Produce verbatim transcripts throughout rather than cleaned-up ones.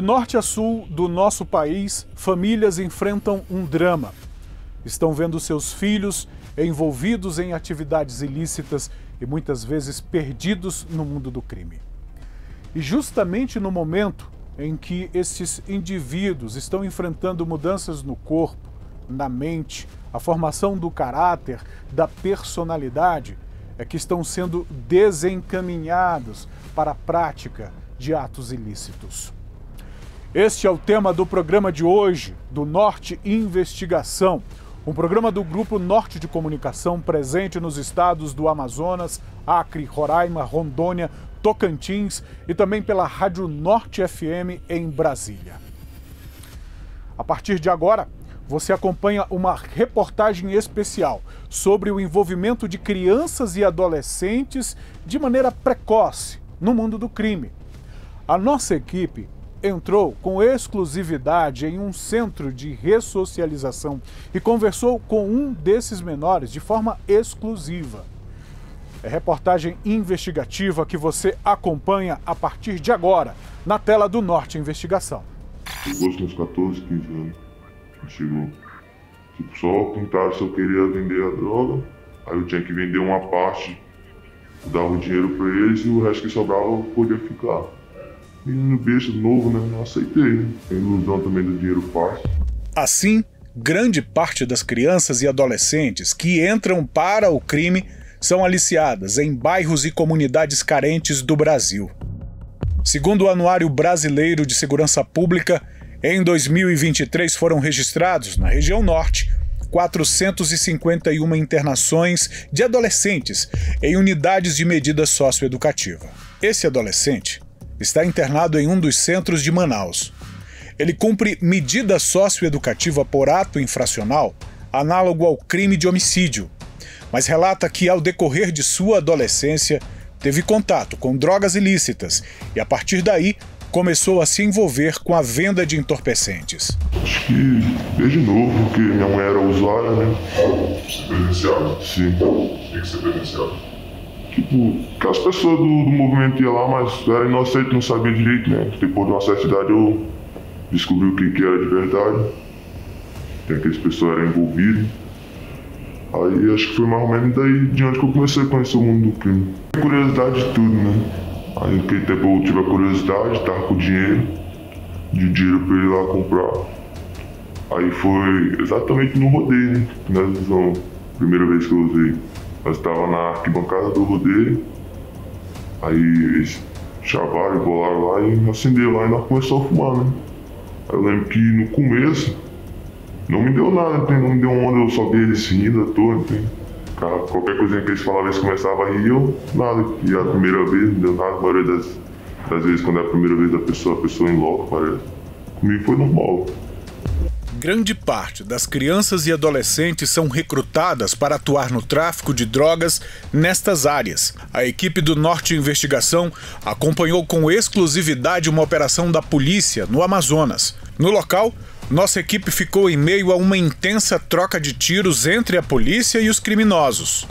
De norte a sul do nosso país, famílias enfrentam um drama. Estão vendo seus filhos envolvidos em atividades ilícitas e muitas vezes perdidos no mundo do crime. E justamente no momento em que esses indivíduos estão enfrentando mudanças no corpo, na mente, a formação do caráter, da personalidade, é que estão sendo desencaminhados para a prática de atos ilícitos. Este é o tema do programa de hoje, do Norte Investigação, um programa do Grupo Norte de Comunicação presente nos estados do Amazonas, Acre, Roraima, Rondônia, Tocantins e também pela Rádio Norte F M em Brasília. A partir de agora, você acompanha uma reportagem especial sobre o envolvimento de crianças e adolescentes de maneira precoce no mundo do crime. A nossa equipe entrou com exclusividade em um centro de ressocialização e conversou com um desses menores de forma exclusiva. É reportagem investigativa que você acompanha a partir de agora, na tela do Norte Investigação. Eu gosto uns quatorze, quinze anos. Chegou. Tipo, só perguntaram se eu queria vender a droga. Aí eu tinha que vender uma parte, dar o dinheiro pra eles e o resto que sobrava eu podia ficar. Menino besta, novo, né? Não aceitei, né? Tem ilusão também do dinheiro fácil. Assim, grande parte das crianças e adolescentes que entram para o crime são aliciadas em bairros e comunidades carentes do Brasil. Segundo o Anuário Brasileiro de Segurança Pública, em dois mil e vinte e três foram registrados, na região norte, quatrocentas e cinquenta e uma internações de adolescentes em unidades de medida socioeducativa. Esse adolescente está internado em um dos centros de Manaus. Ele cumpre medida socioeducativa por ato infracional, análogo ao crime de homicídio, mas relata que, ao decorrer de sua adolescência, teve contato com drogas ilícitas e, a partir daí, começou a se envolver com a venda de entorpecentes. Acho que desde novo, porque minha mãe era usuária, né? Ser presenciado? Sim. Tem que ser presenciado. Tipo, que as pessoas do, do movimento iam lá, mas era inocente, não sabia direito, né? Depois de uma certa idade eu descobri o que, que era de verdade. Tem aquelas pessoas que eram envolvidas. Aí acho que foi mais ou menos daí de onde que eu comecei a conhecer o mundo do crime. Curiosidade de tudo, né? Aí naquele tempo eu tive a curiosidade, tava com dinheiro, de dinheiro pra ir lá comprar. Aí foi exatamente no rodeio, né? Na visão, primeira vez que eu usei. Nós estava na arquibancada do rodeio, aí eles chavaram e bolaram lá e acenderam lá e nós começamos a fumar, né? Aí eu lembro que no começo não me deu nada, não me deu onda, eu só vi eles rindo à toa, né? Qualquer coisinha que eles falavam, eles começavam a rir, eu nada. E a primeira vez não deu nada, a maioria das, das vezes quando é a primeira vez da pessoa, a pessoa enlouca, parece. Comigo foi normal. Grande parte das crianças e adolescentes são recrutadas para atuar no tráfico de drogas nestas áreas. A equipe do Norte Investigação acompanhou com exclusividade uma operação da polícia no Amazonas. No local, nossa equipe ficou em meio a uma intensa troca de tiros entre a polícia e os criminosos.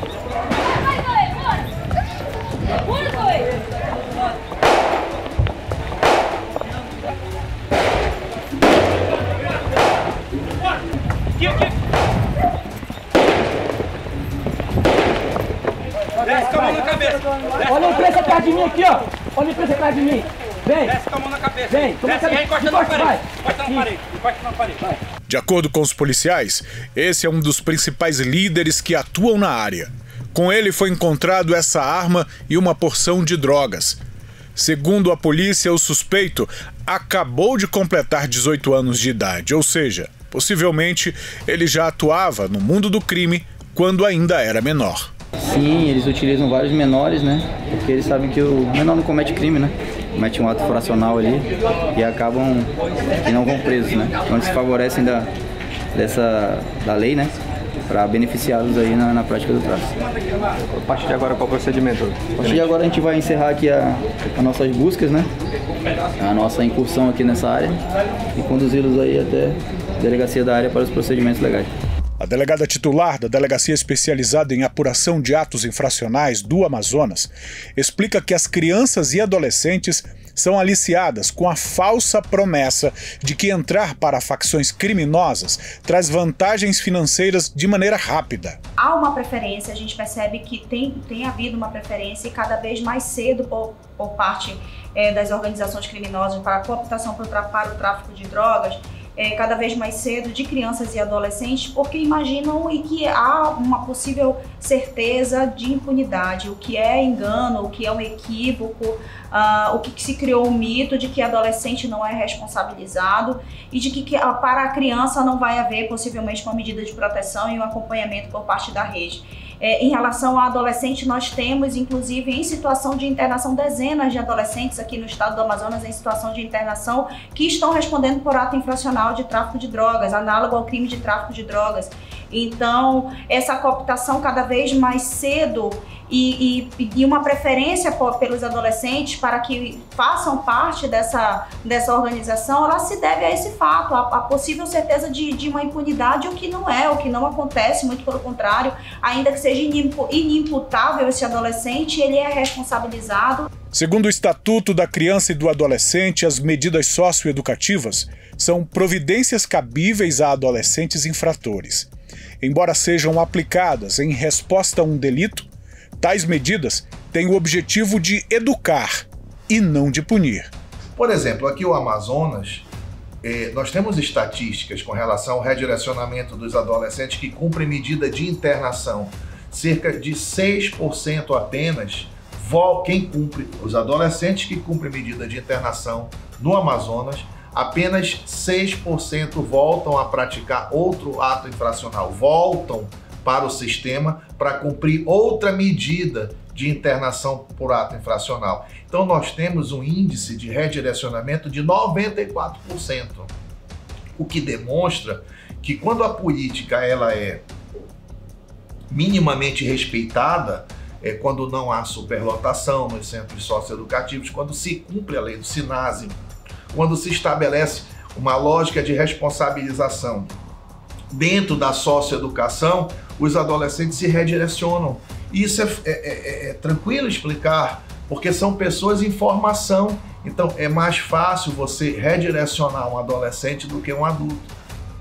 Desce com a mão na cabeça. Olha a imprensa atrás de mim aqui, ó. Olha a imprensa atrás de mim. Vem. Desce com a mão na cabeça. Vem. Desce e encosta na parede. Encosta na parede. Encosta na parede. Vai. De acordo com os policiais, esse é um dos principais líderes que atuam na área. Com ele foi encontrado essa arma e uma porção de drogas. Segundo a polícia, o suspeito acabou de completar dezoito anos de idade, ou seja, possivelmente ele já atuava no mundo do crime quando ainda era menor. Sim, eles utilizam vários menores, né? Porque eles sabem que o menor não comete crime, né? Comete um ato fracional ali e acabam que não vão presos, né? Então eles se favorecem da, dessa, da lei, né? Para beneficiá-los aí na, na prática do tráfico. A partir de agora, qual o procedimento? A partir de agora a gente vai encerrar aqui a, as nossas buscas, né? A nossa incursão aqui nessa área e conduzi-los aí até a delegacia da área para os procedimentos legais. A delegada titular da Delegacia Especializada em Apuração de Atos Infracionais do Amazonas explica que as crianças e adolescentes são aliciadas com a falsa promessa de que entrar para facções criminosas traz vantagens financeiras de maneira rápida. Há uma preferência, a gente percebe que tem, tem havido uma preferência e cada vez mais cedo por, por parte é, das organizações criminosas para a cooptação para, para o tráfico de drogas, é, cada vez mais cedo de crianças e adolescentes, porque imaginam e que há uma possível certeza de impunidade, o que é engano, o que é um equívoco, uh, o que, que se criou um mito de que adolescente não é responsabilizado e de que, que uh, para a criança não vai haver possivelmente uma medida de proteção e um acompanhamento por parte da rede. É, em relação ao adolescente, nós temos, inclusive, em situação de internação, dezenas de adolescentes aqui no estado do Amazonas em situação de internação que estão respondendo por ato infracional de tráfico de drogas, análogo ao crime de tráfico de drogas. Então, essa cooptação cada vez mais cedo e, e, e uma preferência por, pelos adolescentes para que façam parte dessa, dessa organização, ela se deve a esse fato, a, a possível certeza de, de uma impunidade, o que não é, o que não acontece, muito pelo contrário, ainda que seja inimputável esse adolescente, ele é responsabilizado. Segundo o Estatuto da Criança e do Adolescente, as medidas socioeducativas são providências cabíveis a adolescentes infratores. Embora sejam aplicadas em resposta a um delito, tais medidas têm o objetivo de educar e não de punir. Por exemplo, aqui o Amazonas, eh, nós temos estatísticas com relação ao redirecionamento dos adolescentes que cumprem medida de internação. Cerca de seis por cento apenas, quem cumpre, os adolescentes que cumprem medida de internação no Amazonas, apenas seis por cento voltam a praticar outro ato infracional, voltam para o sistema para cumprir outra medida de internação por ato infracional. Então nós temos um índice de redirecionamento de noventa e quatro por cento, o que demonstra que quando a política ela é minimamente respeitada, é quando não há superlotação nos centros socioeducativos, quando se cumpre a lei do SINASE, quando se estabelece uma lógica de responsabilização dentro da socioeducação, os adolescentes se redirecionam. Isso é, é, é, é tranquilo explicar, porque são pessoas em formação. Então é mais fácil você redirecionar um adolescente do que um adulto.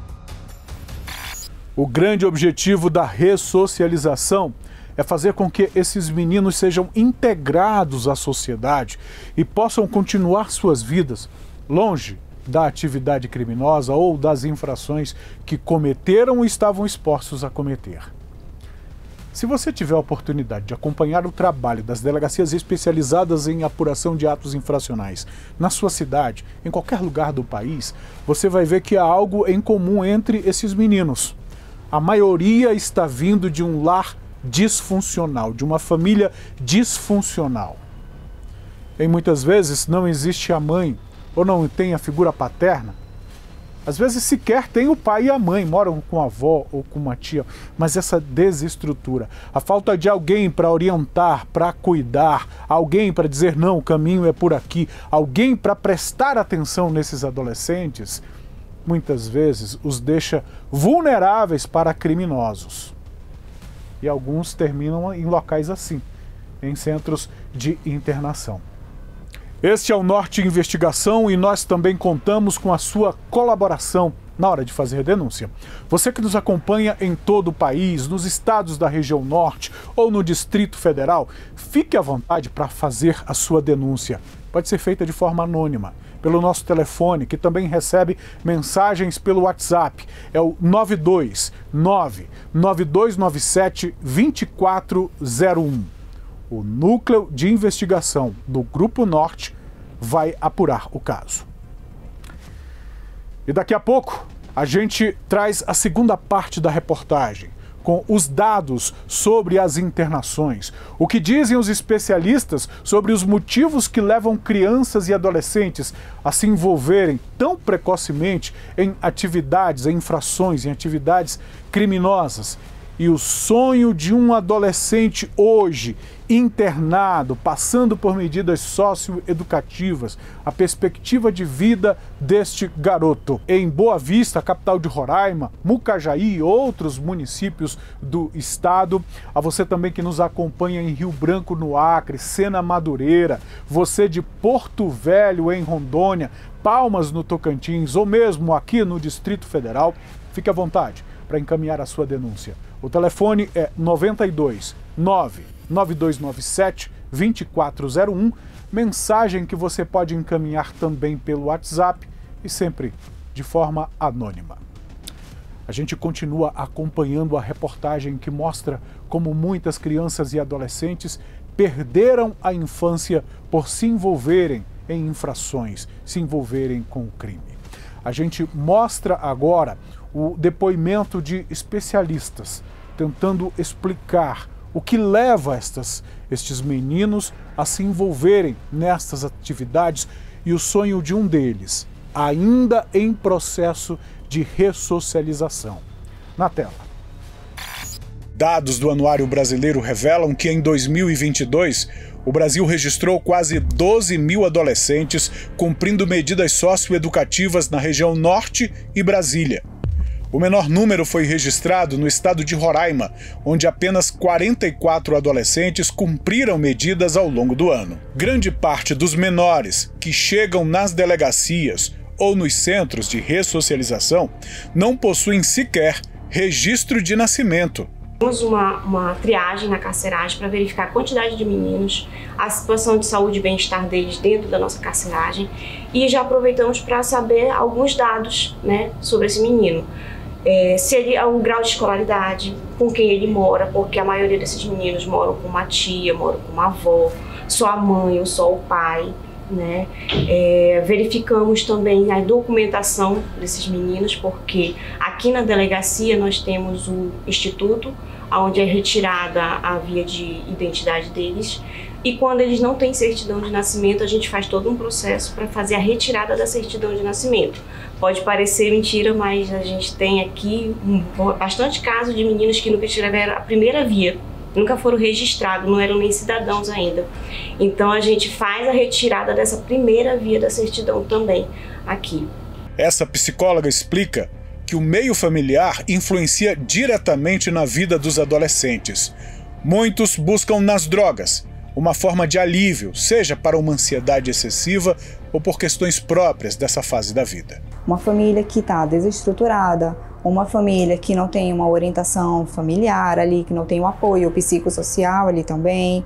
O grande objetivo da ressocialização é fazer com que esses meninos sejam integrados à sociedade e possam continuar suas vidas longe da atividade criminosa ou das infrações que cometeram ou estavam expostos a cometer. Se você tiver a oportunidade de acompanhar o trabalho das delegacias especializadas em apuração de atos infracionais na sua cidade, em qualquer lugar do país, você vai ver que há algo em comum entre esses meninos. A maioria está vindo de um lar disfuncional, de uma família disfuncional. E muitas vezes não existe a mãe ou não tem a figura paterna. Às vezes sequer tem o pai e a mãe, moram com a avó ou com uma tia, mas essa desestrutura, a falta de alguém para orientar, para cuidar, alguém para dizer não, o caminho é por aqui, alguém para prestar atenção nesses adolescentes, muitas vezes os deixa vulneráveis para criminosos. E alguns terminam em locais assim, em centros de internação. Este é o Norte Investigação e nós também contamos com a sua colaboração na hora de fazer denúncia. Você que nos acompanha em todo o país, nos estados da região norte ou no Distrito Federal, fique à vontade para fazer a sua denúncia. Pode ser feita de forma anônima, pelo nosso telefone, que também recebe mensagens pelo WhatsApp. É o nove dois nove, nove dois nove sete, dois quatro zero um. O Núcleo de Investigação do Grupo Norte vai apurar o caso. E daqui a pouco a gente traz a segunda parte da reportagem, com os dados sobre as internações. O que dizem os especialistas sobre os motivos que levam crianças e adolescentes a se envolverem tão precocemente em atividades, em infrações, em atividades criminosas. E o sonho de um adolescente hoje, internado, passando por medidas socioeducativas, a perspectiva de vida deste garoto. Em Boa Vista, capital de Roraima, Mucajaí e outros municípios do estado, a você também que nos acompanha em Rio Branco, no Acre, Sena Madureira, você de Porto Velho, em Rondônia, Palmas, no Tocantins, ou mesmo aqui no Distrito Federal, fique à vontade para encaminhar a sua denúncia. O telefone é noventa e dois, nove nove dois nove sete, dois quatro zero um, mensagem que você pode encaminhar também pelo WhatsApp e sempre de forma anônima. A gente continua acompanhando a reportagem que mostra como muitas crianças e adolescentes perderam a infância por se envolverem em infrações, se envolverem com o crime. A gente mostra agora o depoimento de especialistas tentando explicar o que leva estas, estes meninos a se envolverem nestas atividades e o sonho de um deles, ainda em processo de ressocialização. Na tela. Dados do Anuário Brasileiro revelam que em dois mil e vinte e dois, o Brasil registrou quase doze mil adolescentes cumprindo medidas socioeducativas na região Norte e Brasília. O menor número foi registrado no estado de Roraima, onde apenas quarenta e quatro adolescentes cumpriram medidas ao longo do ano. Grande parte dos menores que chegam nas delegacias ou nos centros de ressocialização não possuem sequer registro de nascimento. Temos uma, uma triagem na carceragem para verificar a quantidade de meninos, a situação de saúde e bem-estar deles dentro da nossa carceragem e já aproveitamos para saber alguns dados, né, sobre esse menino. É, se ele é um grau de escolaridade, com quem ele mora, porque a maioria desses meninos moram com uma tia, moram com uma avó, só a mãe ou só o pai, né? É, verificamos também a documentação desses meninos, porque aqui na delegacia nós temos o instituto, onde é retirada a via de identidade deles, e quando eles não têm certidão de nascimento, a gente faz todo um processo para fazer a retirada da certidão de nascimento. Pode parecer mentira, mas a gente tem aqui um, bastante casos de meninos que nunca tiveram a primeira via, nunca foram registrados, não eram nem cidadãos ainda. Então a gente faz a retirada dessa primeira via da certidão também aqui. Essa psicóloga explica que o meio familiar influencia diretamente na vida dos adolescentes. Muitos buscam nas drogas uma forma de alívio, seja para uma ansiedade excessiva ou por questões próprias dessa fase da vida. Uma família que está desestruturada, uma família que não tem uma orientação familiar ali, que não tem um apoio psicossocial ali também,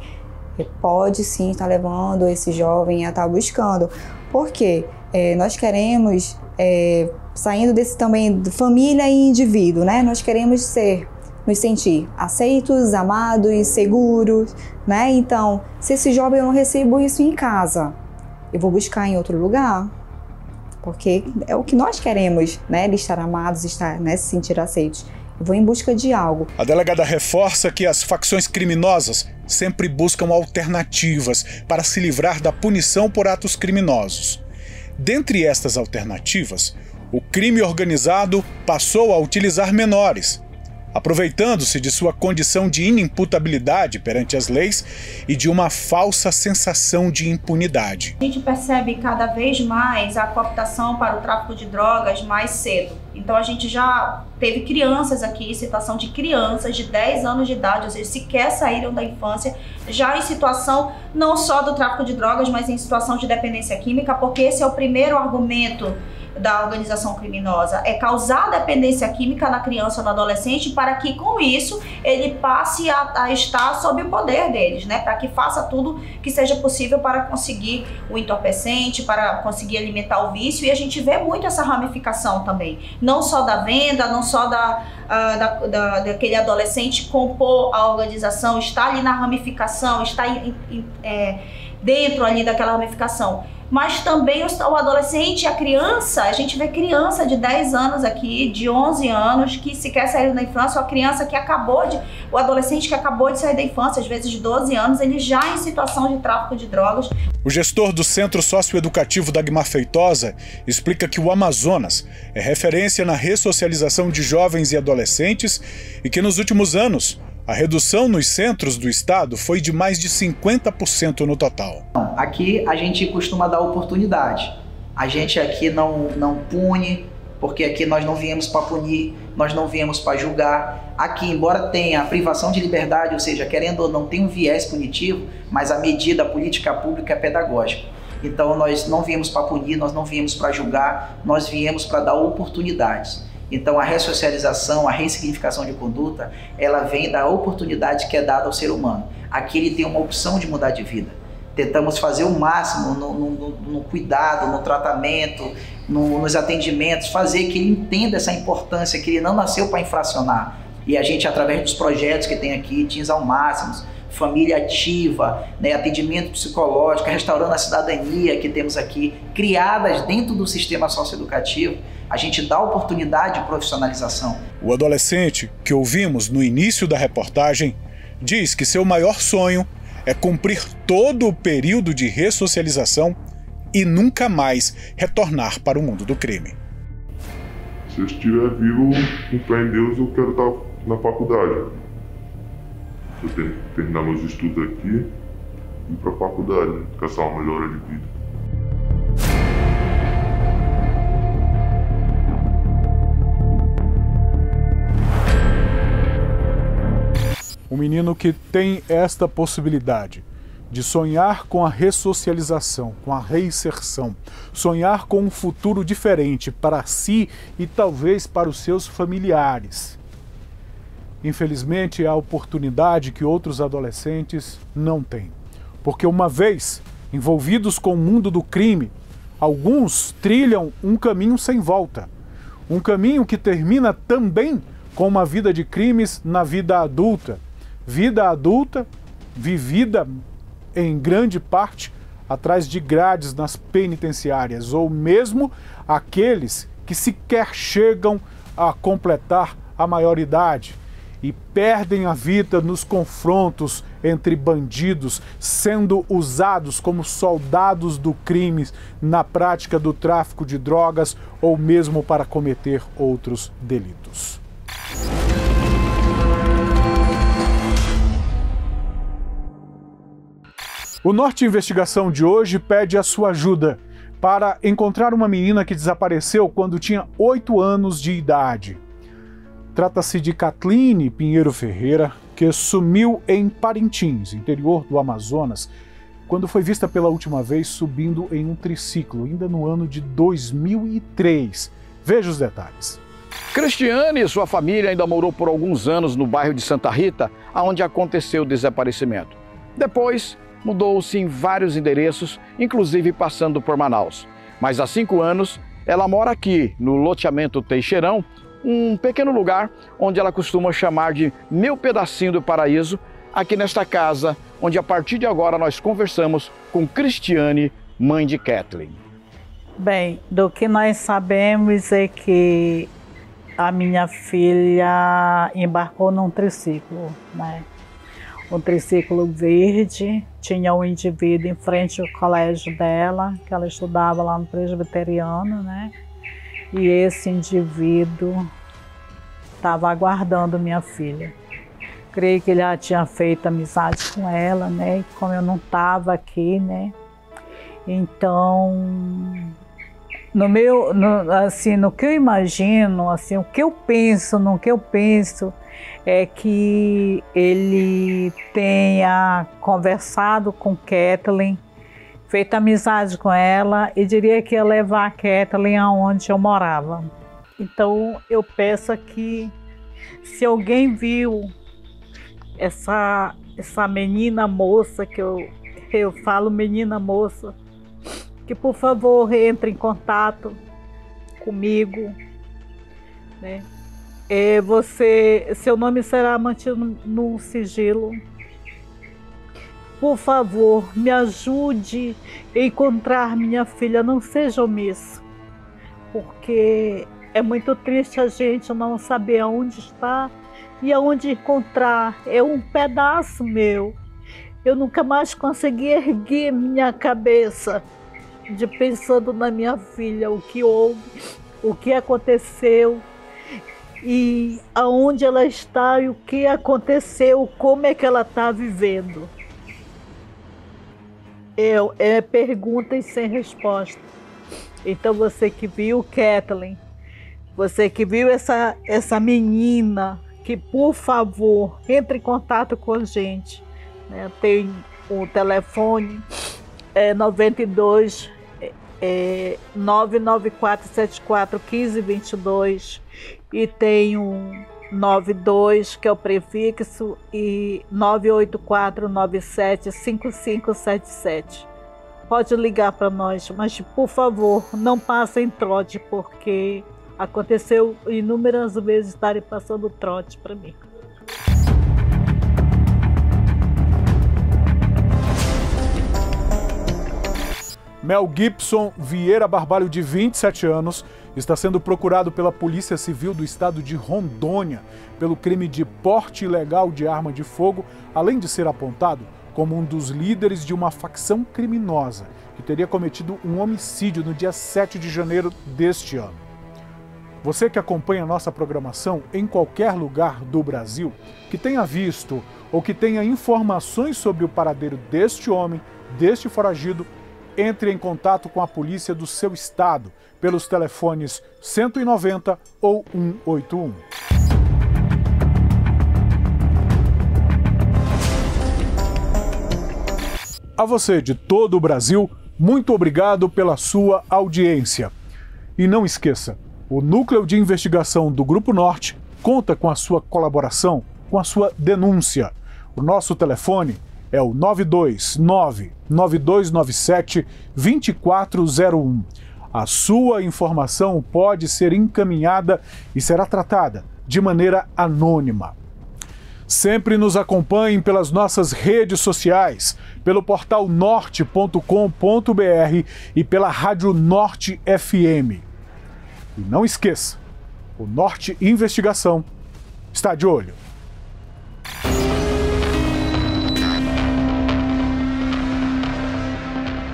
pode sim estar levando esse jovem a estar buscando. Porque é, nós queremos, é, saindo desse também de família e indivíduo, né? Nós queremos ser, nos sentir aceitos, amados, seguros, né? Então, se esse jovem eu não recebo isso em casa, eu vou buscar em outro lugar. Porque é o que nós queremos, né? De estar amados, estar, né? Se sentir aceitos. Eu vou em busca de algo. A delegada reforça que as facções criminosas sempre buscam alternativas para se livrar da punição por atos criminosos. Dentre estas alternativas, o crime organizado passou a utilizar menores, aproveitando-se de sua condição de inimputabilidade perante as leis e de uma falsa sensação de impunidade. A gente percebe cada vez mais a cooptação para o tráfico de drogas mais cedo. Então a gente já teve crianças aqui, situação de crianças de dez anos de idade, ou seja, sequer saíram da infância, já em situação não só do tráfico de drogas, mas em situação de dependência química, porque esse é o primeiro argumento da organização criminosa, é causar dependência química na criança ou no adolescente para que com isso ele passe a, a estar sob o poder deles, né? Para que faça tudo que seja possível para conseguir o entorpecente, para conseguir alimentar o vício, e a gente vê muito essa ramificação também, não só da venda, não só da, uh, da, da, daquele adolescente compor a organização, estar ali na ramificação, estar in, in, é, dentro ali daquela ramificação, mas também o, o adolescente, a criança, a gente vê criança de dez anos aqui, de onze anos, que sequer saiu da infância, ou a criança que acabou de, o adolescente que acabou de sair da infância, às vezes de doze anos, ele já em situação de tráfico de drogas. O gestor do Centro Socioeducativo Dagmar Feitosa explica que o Amazonas é referência na ressocialização de jovens e adolescentes e que nos últimos anos a redução nos centros do estado foi de mais de cinquenta por cento no total. Aqui a gente costuma dar oportunidade. A gente aqui não, não pune, porque aqui nós não viemos para punir, nós não viemos para julgar. Aqui, embora tenha a privação de liberdade, ou seja, querendo ou não, tem um viés punitivo, mas a medida, a política pública é pedagógica. Então nós não viemos para punir, nós não viemos para julgar, nós viemos para dar oportunidades. Então a ressocialização, a ressignificação de conduta, ela vem da oportunidade que é dada ao ser humano. Aqui ele tem uma opção de mudar de vida. Tentamos fazer o máximo no, no, no cuidado, no tratamento, no, nos atendimentos, fazer que ele entenda essa importância, que ele não nasceu para infracionar. E a gente, através dos projetos que tem aqui, Teens ao Máximo, Família Ativa, né, atendimento psicológico, Restaurando a Cidadania que temos aqui, criadas dentro do sistema socioeducativo, a gente dá oportunidade de profissionalização. O adolescente que ouvimos no início da reportagem diz que seu maior sonho é cumprir todo o período de ressocialização e nunca mais retornar para o mundo do crime. Se eu estiver vivo, com fé em Deus, eu quero estar na faculdade. Eu tenho que terminar meus estudos aqui e ir para a faculdade, né? Caçar uma melhora de vida. Um menino que tem esta possibilidade de sonhar com a ressocialização, com a reinserção, sonhar com um futuro diferente para si e talvez para os seus familiares. Infelizmente, é a oportunidade que outros adolescentes não têm. Porque uma vez envolvidos com o mundo do crime, alguns trilham um caminho sem volta. Um caminho que termina também com uma vida de crimes na vida adulta. Vida adulta vivida em grande parte atrás de grades nas penitenciárias, ou mesmo aqueles que sequer chegam a completar a maioridade e perdem a vida nos confrontos entre bandidos, sendo usados como soldados do crime na prática do tráfico de drogas ou mesmo para cometer outros delitos. O Norte Investigação de hoje pede a sua ajuda para encontrar uma menina que desapareceu quando tinha oito anos de idade. Trata-se de Kathleen Pinheiro Ferreira, que sumiu em Parintins, interior do Amazonas, quando foi vista pela última vez subindo em um triciclo, ainda no ano de dois mil e três. Veja os detalhes. Cristiane e sua família ainda morou por alguns anos no bairro de Santa Rita, onde aconteceu o desaparecimento. Depois, mudou-se em vários endereços, inclusive passando por Manaus. Mas há cinco anos, ela mora aqui, no loteamento Teixeirão, um pequeno lugar onde ela costuma chamar de Meu Pedacinho do Paraíso, aqui nesta casa, onde a partir de agora nós conversamos com Cristiane, mãe de Kathleen. Bem, do que nós sabemos é que a minha filha embarcou num triciclo, né? Um triciclo verde, tinha um indivíduo em frente ao colégio dela, que ela estudava lá no presbiteriano, né? E esse indivíduo estava aguardando minha filha. Creio que ele já tinha feito amizade com ela, né? E como eu não estava aqui, né? Então, no meu, no, assim, no que eu imagino, assim, o que eu penso, no que eu penso, é que ele tenha conversado com Kathleen, feito amizade com ela e diria que ia levar a Kathleen aonde eu morava. Então eu peço aqui, se alguém viu essa, essa menina moça, que eu, eu falo menina moça, que por favor entre em contato comigo, né? É, você, seu nome será mantido no sigilo, por favor, me ajude a encontrar minha filha, não seja omisso, porque é muito triste a gente não saber aonde está e aonde encontrar. É um pedaço meu. Eu nunca mais consegui erguer minha cabeça de pensando na minha filha, o que houve, o que aconteceu e aonde ela está e o que aconteceu, como é que ela está vivendo. É, é perguntas sem resposta. Então você que viu Kathleen, você que viu essa, essa menina, que por favor entre em contato com a gente, né? Tem o telefone é, noventa e dois, é, nove nove quatro sete quatro um cinco dois dois e tem um nove dois que é o prefixo e nove oito quatro nove sete cinco cinco sete sete. Pode ligar para nós, mas por favor não passem trote, porque aconteceu inúmeras vezes estarem passando trote para mim. Mel Gibson Vieira Barbalho, de vinte e sete anos, está sendo procurado pela Polícia Civil do estado de Rondônia pelo crime de porte ilegal de arma de fogo, além de ser apontado como um dos líderes de uma facção criminosa que teria cometido um homicídio no dia sete de janeiro deste ano. Você que acompanha a nossa programação em qualquer lugar do Brasil, que tenha visto ou que tenha informações sobre o paradeiro deste homem, deste foragido, entre em contato com a polícia do seu estado pelos telefones cento e noventa ou cento e oitenta e um. A você de todo o Brasil, muito obrigado pela sua audiência. E não esqueça, o Núcleo de Investigação do Grupo Norte conta com a sua colaboração, com a sua denúncia. O nosso telefone é o nove dois nove, nove dois nove sete, dois quatro zero um. A sua informação pode ser encaminhada e será tratada de maneira anônima. Sempre nos acompanhem pelas nossas redes sociais, pelo portal norte ponto com ponto br e pela Rádio Norte F M. E não esqueça, o Norte Investigação está de olho.